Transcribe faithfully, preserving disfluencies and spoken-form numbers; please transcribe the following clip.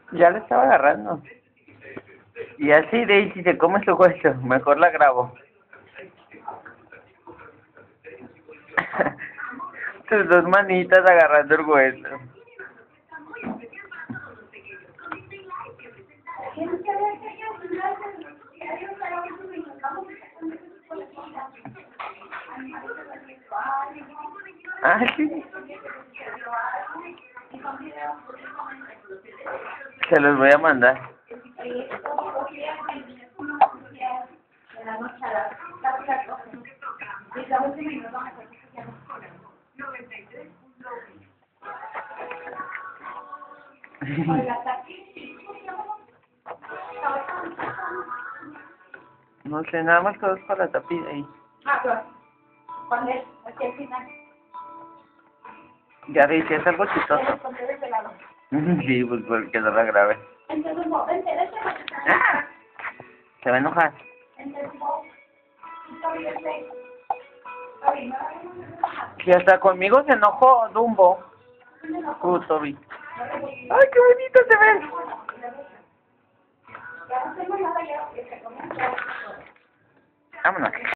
Ya la estaba agarrando. Y así Daisy se come su hueso. Mejor la grabo. Tus dos manitas agarrando el hueso. Ah, sí. Se los voy a mandar. No sé, nada más todos para la tapita ahí. Ah, claro. ¿Cuál es? Aquí al final. Ya Daisy, es algo chistoso. Sí, pues porque no la grabé. Entonces, no, vente, vente. ¡Ah! Se va a enojar. Si hasta conmigo se enojó Dumbo. Uh, Toby. ¡Ay, qué bonito se ve! Vámonos.